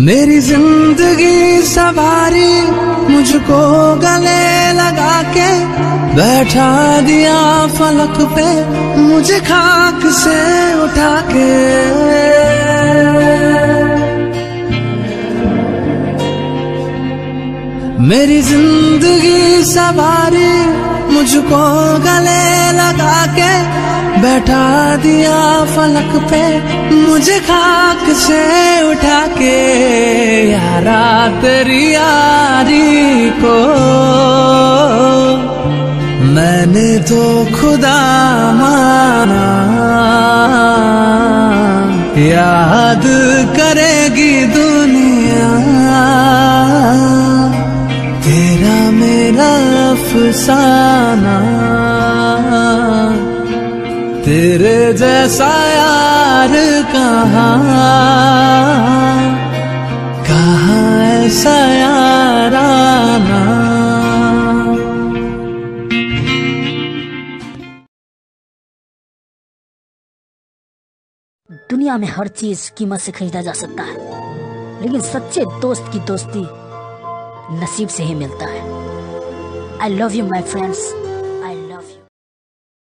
मेरी जिंदगी सवारी मुझको गले लगा के बैठा दिया फलक पे मुझे खाक से उठा के। मेरी जिंदगी सवारी मुझको गले लगा के बैठा दिया फलक पे मुझे खाक से उठा के। यारा तेरी यारी को मैंने तो खुदा माना, याद करेगी दुनिया तेरा मेरा अफसाना। तेरे जैसा यार कहाँ ऐसा याराना। दुनिया में हर चीज कीमत से खरीदा जा सकता है, लेकिन सच्चे दोस्त की दोस्ती नसीब से ही मिलता है। I love you my friends.